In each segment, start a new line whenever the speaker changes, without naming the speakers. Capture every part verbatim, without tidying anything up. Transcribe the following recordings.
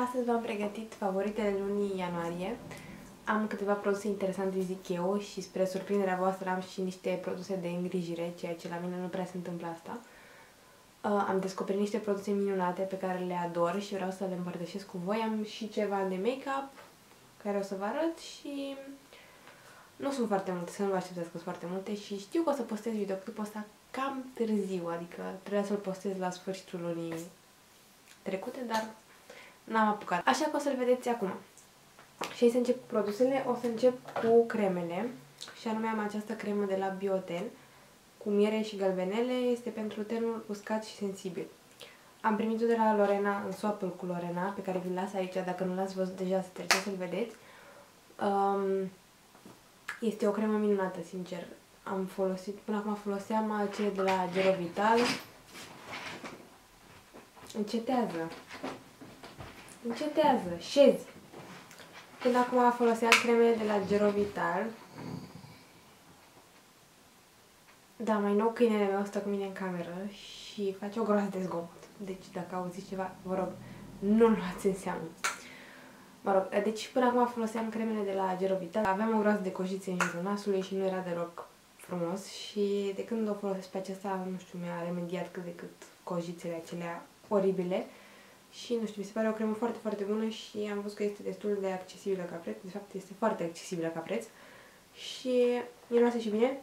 Astăzi v-am pregătit favoritele lunii ianuarie. Am câteva produse interesante, zic eu, și spre surprinderea voastră am și niște produse de îngrijire, ceea ce la mine nu prea se întâmplă asta. Uh, am descoperit niște produse minunate pe care le ador și vreau să le împărtășesc cu voi. Am și ceva de make-up care o să vă arăt și nu sunt foarte multe, să nu vă așteptați că sunt foarte multe și știu că o să postez videoclipul ăsta cam târziu, adică trebuia să-l postez la sfârșitul lunii trecute, dar n-am apucat. Așa că o să-l vedeți acum. Și să încep cu produsele, o să încep cu cremele și anume am această cremă de la Bioten cu miere și galbenele, este pentru tenul uscat și sensibil. Am primit-o de la Lorena, în swap cu Lorena, pe care vi-l las aici, dacă nu l-ați văzut deja să treceți să-l vedeți. Um, este o cremă minunată, sincer. Am folosit, până acum foloseam cele de la Gero Vital. Încetează. Încetează. Șezi. Până acum foloseam cremele de la Gero Vital. Da, mai nou câinele meu stă cu mine în cameră și face o groază de zgomot. Deci dacă auziți ceva, vă rog, nu-l luați în seamă. Mă rog, deci până acum foloseam cremele de la Gero Vital. Aveam o groază de cojițe în jurul nasului și nu era deloc frumos și de când o folosesc pe acesta, nu știu, mi-a remediat cât de cât cojițele acelea oribile. Și nu știu, mi se pare o cremă foarte, foarte bună și am văzut că este destul de accesibilă ca preț. De fapt, este foarte accesibilă ca preț. Și miroase și bine.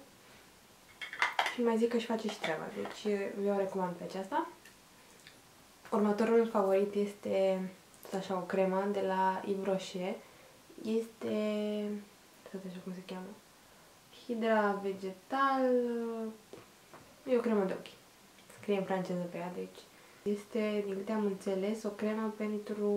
Și mai zic că își face și treaba. Deci eu o recomand pe aceasta. Următorul favorit este tot așa o cremă de la Yves Rocher. Este, tot așa cum se cheamă, Hydra Vegetal. E o cremă de ochi. Scrie în franceză pe ea, deci este, din câte am înțeles, o cremă pentru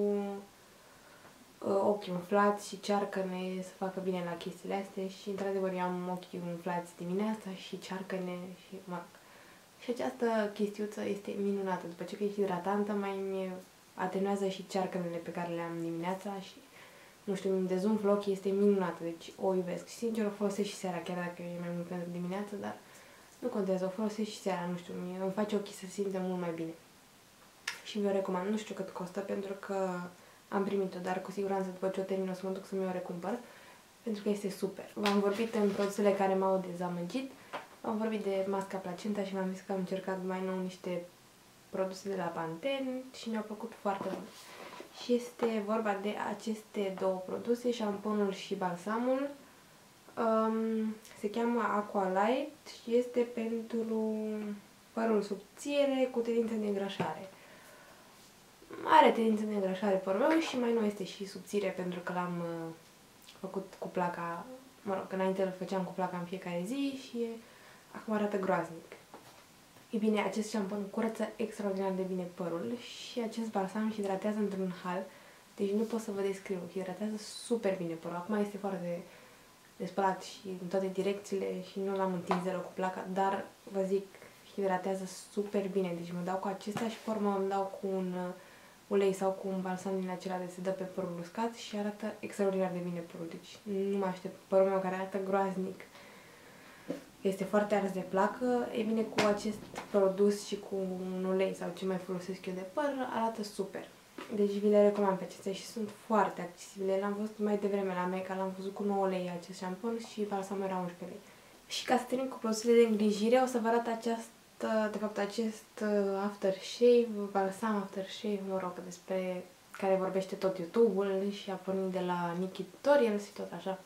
uh, ochi umflați și cearcăne, să facă bine la chestiile astea și, într-adevăr, eu am ochii umflați dimineața și cearcăne și, mă rog. Și această chestiuță este minunată. După ce că e hidratantă, mai îmi atenuează și cearcănele pe care le am dimineața și, nu știu, îmi dezumflă ochii, este minunată, deci o iubesc. Și, sincer, o folosesc și seara, chiar dacă e mai mult pentru dimineață, dar nu contează, o folosesc și seara, nu știu, îmi face ochii să simtă mult mai bine. Și vi-o recomand. Nu știu cât costă, pentru că am primit-o, dar cu siguranță după ce o termin o să mă duc să mi-o recumpăr, pentru că este super. V-am vorbit în produsele care m-au dezamăgit, am vorbit de masca placenta și v-am zis că am încercat mai nou niște produse de la Pantene și mi-au plăcut foarte mult. Și este vorba de aceste două produse, șamponul și balsamul. Um, se cheamă Aqua Light și este pentru părul subțire cu tendință de îngrășare. Are tendință de îngrășare părul meu și mai nou este și subțire pentru că l-am uh, făcut cu placa, mă rog, înainte îl făceam cu placa în fiecare zi și acum arată groaznic. E bine, acest șampon curăță extraordinar de bine părul și acest balsam hidratează într-un hal, deci nu pot să vă descriu, hidratează super bine părul. Acum este foarte de spălat și în toate direcțiile și nu l-am întins zero cu placa, dar vă zic, hidratează super bine, deci mă dau cu acesta și pe urmă îmi dau cu un ulei sau cu un balsam din acela de se dă pe părul uscat și arată extraordinar de bine părul, deci nu mă aștept. Părul meu care arată groaznic, este foarte ars de placă, e bine, cu acest produs și cu un ulei sau ce mai folosesc eu de păr, arată super. Deci vi le recomand pe acestea și sunt foarte accesibile. L-am văzut mai devreme la Mecca, l-am văzut cu nouă lei acest șampon și balsamul era unsprezece lei. Și ca să termin cu produsele de îngrijire, o să vă arăt această, de fapt acest aftershave, balsam aftershave, mă rog, despre care vorbește tot YouTube-ul și a pornit de la Nikki Tutorials și tot așa.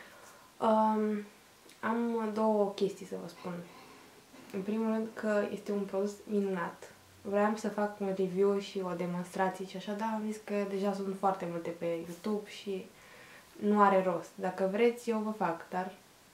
Um, am două chestii să vă spun. În primul rând că este un produs minunat. Vreau să fac un review și o demonstrație și așa, dar am zis că deja sunt foarte multe pe YouTube și nu are rost. Dacă vreți, eu vă fac, dar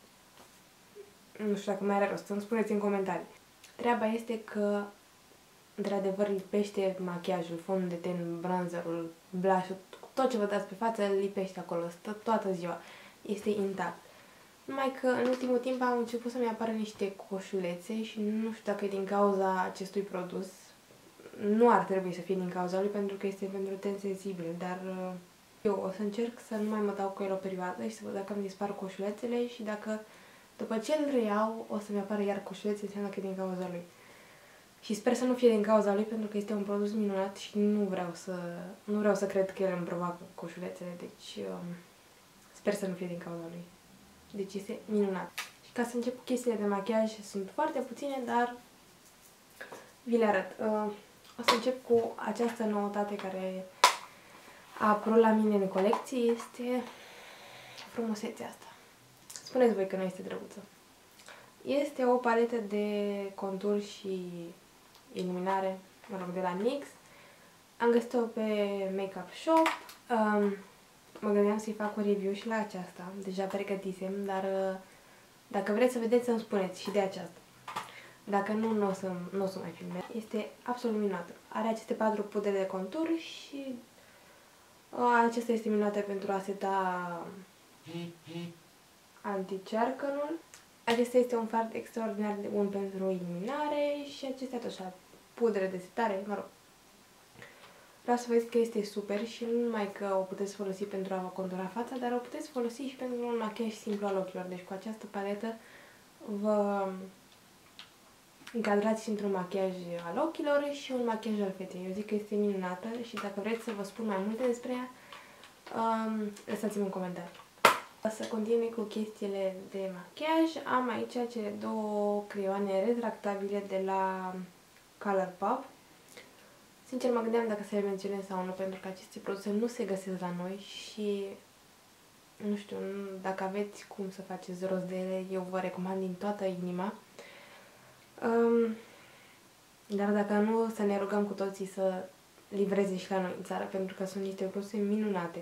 nu știu dacă mai are rost. Îmi spuneți în comentarii. Treaba este că, într-adevăr, lipește machiajul, fondul de ten, bronzerul, blush-ul, tot ce vă dați pe față, îl lipește acolo, stă toată ziua. Este intact. Numai că în ultimul timp am început să-mi apară niște coșulețe și nu știu dacă e din cauza acestui produs. Nu ar trebui să fie din cauza lui pentru că este pentru ten sensibil, dar eu o să încerc să nu mai mă dau cu el o perioadă și să văd dacă îmi dispar coșulețele și dacă după ce îl reiau o să-mi apară iar coșulețe, înseamnă că e din cauza lui. Și sper să nu fie din cauza lui, pentru că este un produs minunat și nu vreau să, nu vreau să cred că el îmi provoacă coșulețele, deci um, sper să nu fie din cauza lui. Deci este minunat. Și ca să încep cu chestiile de machiaj, sunt foarte puține, dar vi le arăt. Uh, o să încep cu această noutate care a apărut la mine în colecție, este frumusețea asta. Spuneți voi că nu este drăguță. Este o paletă de contur și iluminare, mă rog, de la NYX. Am găsit-o pe Makeup Shop. Um, mă gândeam să-i fac un review și la aceasta. Deja pregătisem, dar uh, dacă vreți să vedeți, să-mi spuneți și de aceasta. Dacă nu, nu o să, nu o să mai filmez. Este absolut minunată. Are aceste patru pudre de contur și uh, acesta este minunată pentru a seta anti-cercănul. Acesta este un fard extraordinar de bun pentru iluminare și acestea tot așa, pudre de setare, mă rog. Vreau să vă zic că este super și nu numai că o puteți folosi pentru a vă contura fața, dar o puteți folosi și pentru un machiaj simplu al ochilor. Deci cu această paletă vă încadrați într-un machiaj al ochilor și un machiaj al feței. Eu zic că este minunată și dacă vreți să vă spun mai multe despre ea, um, lăsați-mi un comentariu. O să continui cu chestiile de machiaj. Am aici cele două creioane retractabile de la Colourpop. Sincer, mă gândeam dacă să le menționez sau nu, pentru că aceste produse nu se găsesc la noi și nu știu, dacă aveți cum să faceți rost de ele, eu vă recomand din toată inima. Um, dar dacă nu, să ne rugăm cu toții să livreze și la noi în țară, pentru că sunt niște produse minunate.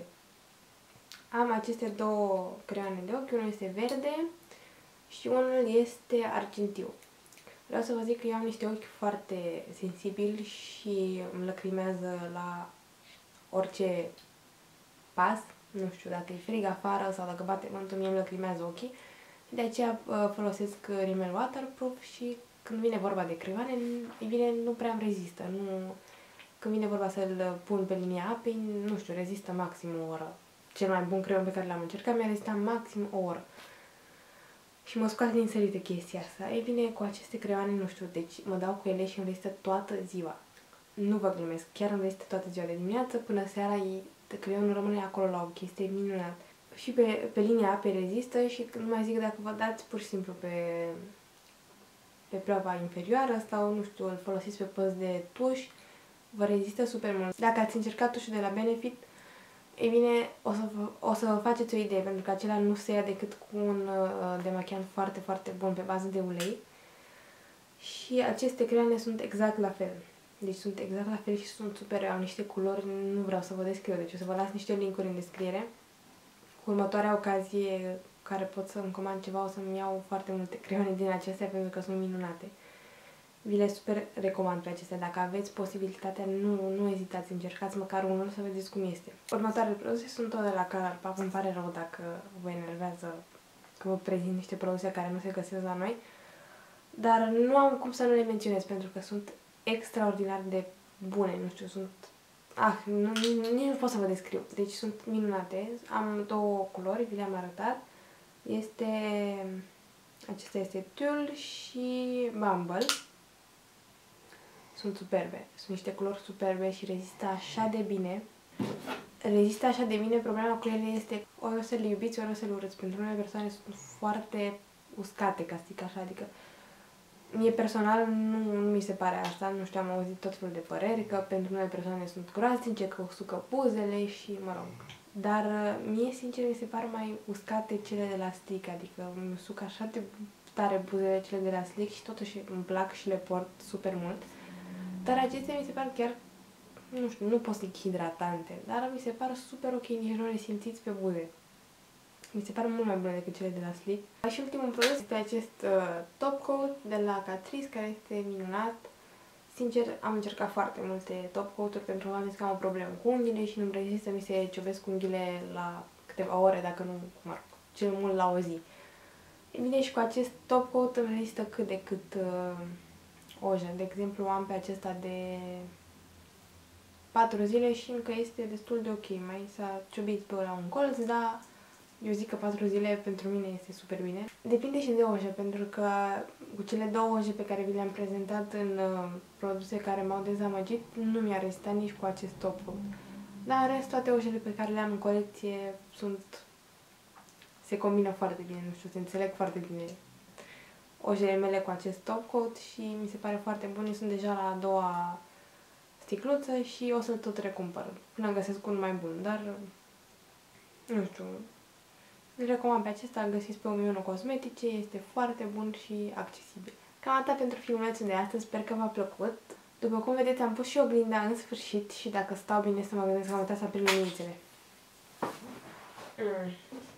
Am aceste două creioane de ochi, unul este verde și unul este argintiu. Vreau să vă zic că eu am niște ochi foarte sensibili și îmi lăcrimează la orice pas. Nu știu, dacă e frig afară sau dacă bate vântul, mie îmi lăcrimează ochii. De aceea folosesc rimel waterproof și când vine vorba de creioane, e bine, nu prea îmi rezistă. Nu, când vine vorba să-l pun pe linia apei, nu știu, rezistă maxim o oră. Cel mai bun creion pe care l-am încercat mi-a rezistat maxim o oră. Și mă scoate din sărite chestia asta. Ei bine, cu aceste creioane, nu știu, deci mă dau cu ele și îmi rezistă toată ziua. Nu vă glumesc, chiar îmi rezistă toată ziua. De dimineață până seara, creionul rămâne acolo la ochi, este minunat. Și pe, pe linia apei rezistă și nu mai zic dacă vă dați pur și simplu pe, pe pleoapa inferioară sau, nu știu, îl folosiți pe păs de tuș, vă rezistă super mult. Dacă ați încercat tușul de la Benefit, ei bine, o să, vă, o să vă faceți o idee, pentru că acela nu se ia decât cu un uh, demachiant foarte, foarte bun pe bază de ulei. Și aceste creioane sunt exact la fel. Deci sunt exact la fel și sunt super, au niște culori, nu vreau să vă descriu, deci o să vă las niște link-uri în descriere. Cu următoarea ocazie care pot să-mi comand ceva, o să-mi iau foarte multe creioane din acestea, pentru că sunt minunate. Vi le super recomand pe acestea. Dacă aveți posibilitatea, nu, nu ezitați, încercați măcar unul să vedeți cum este. Următoarele produse sunt tot de la Colourpop. Îmi pare rău dacă vă enervează că vă prezint niște produse care nu se găsesc la noi. Dar nu am cum să nu le menționez, pentru că sunt extraordinar de bune. Nu știu, sunt... Ah, nu, nici nu pot să vă descriu. Deci sunt minunate. Am două culori, vi le-am arătat. Este... Acesta este Tulle și Bumble. Sunt superbe. Sunt niște culori superbe și rezistă așa de bine. Rezistă așa de bine. Problema cu ele este ori o să le iubiți, ori o să le urâți. Pentru unele persoane sunt foarte uscate, ca să zic așa. Adică mie personal nu, nu mi se pare asta. Nu știu, am auzit tot felul de păreri că pentru unele persoane sunt groaznice, că usucă buzele și mă rog. Dar mie, sincer, mi se par mai uscate cele de la Sleek. Adică îmi usuc așa de tare buzele cele de la Sleek și totuși îmi plac și le port super mult. Dar acestea mi se par chiar, nu știu, nu pot să zic hidratante, dar mi se par super ok, nici nu le simțiți pe buze. Mi se par mult mai bune decât cele de la Sleek. Și ultimul produs este acest uh, top coat de la Catrice, care este minunat. Sincer, am încercat foarte multe top coat-uri pentru că am zis că am o problemă cu unghiile și nu-mi rezistă să mi se ciobesc unghiile la câteva ore, dacă nu, mă rog, cel mult la o zi. E bine, și cu acest top coat îmi rezistă cât de cât... Uh, Oja. De exemplu, am pe acesta de patru zile și încă este destul de ok. Mai s-a ciobit pe la un colț, dar eu zic că patru zile pentru mine este super bine. Depinde și de oja, pentru că cu cele două oje pe care vi le-am prezentat în uh, produse care m-au dezamăgit, nu mi-a rezistat nici cu acest top coat. Dar în rest, toate ojele pe care le-am în colecție sunt... se combină foarte bine, nu știu, se înțeleg foarte bine ojele mele cu acest top coat și mi se pare foarte bun. Sunt deja la a doua sticluță și o să-l tot recumpăr până găsesc un mai bun, dar nu știu, îl recomand pe acesta, îl găsiți pe Omi Unu Cosmetice, este foarte bun și accesibil. Cam atât pentru filmulețul de astăzi, sper că v-a plăcut. După cum vedeți, am pus și oglinda în sfârșit și dacă stau bine să mă gândesc că am uitat să aprind luminițele. Mm.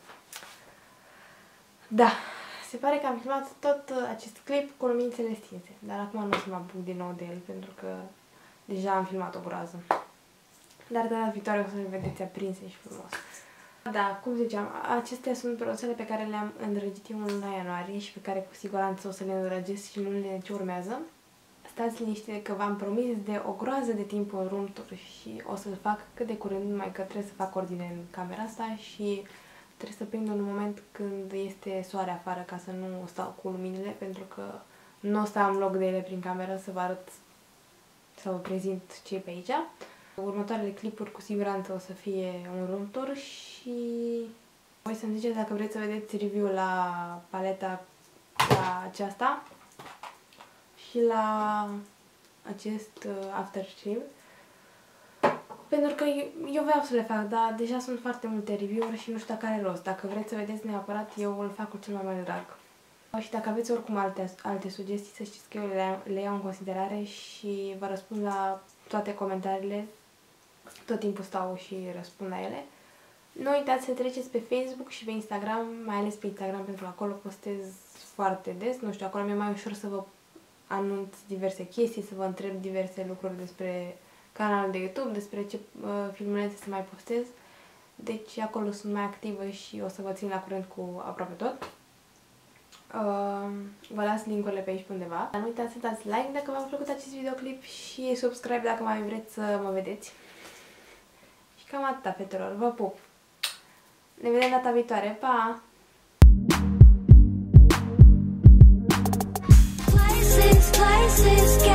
Da, se pare că am filmat tot acest clip cu luminițele stinse, dar acum nu o să mă apuc din nou de el pentru că deja am filmat o groază. Dar data viitoare o să le vedeți aprinse și frumos. Da, cum ziceam, acestea sunt produsele pe care le-am îndrăgit eu în luna ianuarie și pe care cu siguranță o să le îndrăgesc și lunile ce urmează. Stați liniște că v-am promis de o groază de timp un room tour și o să-l fac cât de curând, numai că trebuie să fac ordine în camera asta și trebuie să prind un moment când este soare afară ca să nu stau cu luminile, pentru că nu o să am loc de ele prin cameră să vă arăt, să vă prezint ce e pe aici. Următoarele clipuri cu siguranță o să fie un room tour și voi să-mi ziceți dacă vreți să vedeți review la paleta la aceasta și la acest aftershave. Pentru că eu, eu vreau să le fac, dar deja sunt foarte multe review-uri și nu știu dacă are rost. Dacă vreți să vedeți neapărat, eu îl fac cu cel mai mare drag. Și dacă aveți oricum alte, alte sugestii, să știți că eu le, le iau în considerare și vă răspund la toate comentariile. Tot timpul stau și răspund la ele. Nu uitați să treceți pe Facebook și pe Instagram, mai ales pe Instagram, pentru că acolo postez foarte des. Nu știu, acolo mi-e mai ușor să vă anunț diverse chestii, să vă întreb diverse lucruri despre canalul de YouTube, despre ce uh, filmulețe să mai postez. Deci acolo sunt mai activă și o să vă țin la curent cu aproape tot. Uh, vă las link-urile pe aici pe undeva. Dar nu uitați să dați like dacă v-a plăcut acest videoclip și subscribe dacă mai vreți să mă vedeți. Și cam atâta, fetelor. Vă pup! Ne vedem data viitoare. Pa! Places, places.